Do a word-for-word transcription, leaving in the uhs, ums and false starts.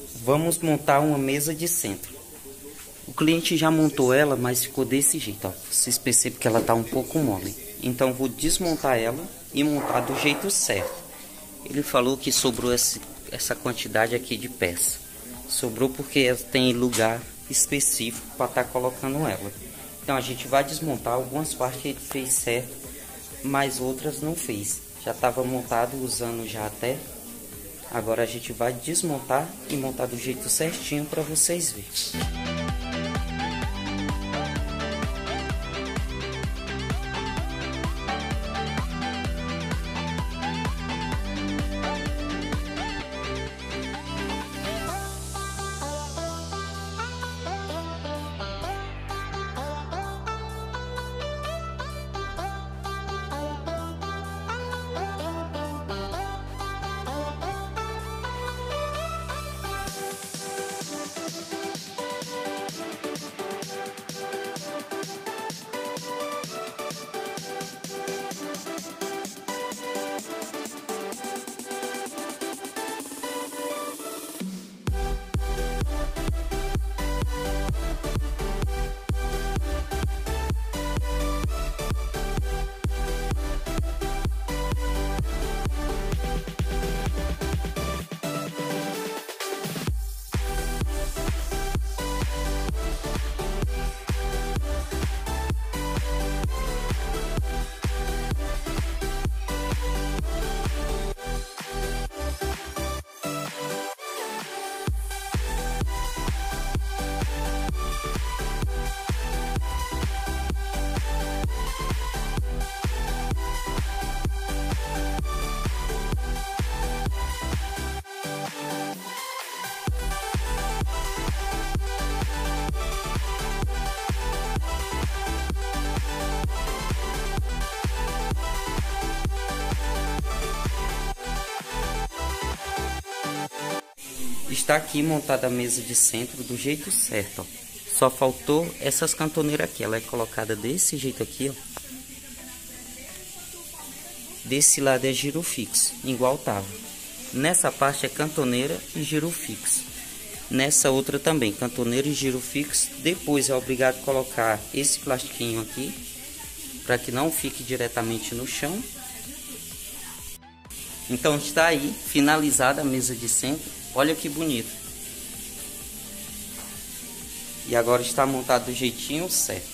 Vamos montar uma mesa de centro. O cliente já montou ela, mas ficou desse jeito, ó. Vocês percebem que ela tá um pouco mole. Então vou desmontar ela e montar do jeito certo. Ele falou que sobrou esse, essa quantidade aqui de peça. Sobrou porque tem lugar específico para estar colocando ela. Então a gente vai desmontar algumas partes que ele fez certo, mas outras não fez. Já estava montado usando já até. Agora a gente vai desmontar e montar do jeito certinho para vocês verem. Está aqui montada a mesa de centro do jeito certo, ó. Só faltou essas cantoneiras aqui. Ela é colocada desse jeito aqui, ó. Desse lado é giro fixo, igual tava. Nessa parte é cantoneira e giro fixo. Nessa outra também, cantoneira e giro fixo. Depois é obrigado a colocar esse plastiquinho aqui, para que não fique diretamente no chão. Então está aí, finalizada a mesa de centro. Olha que bonito. E agora está montado do jeitinho certo.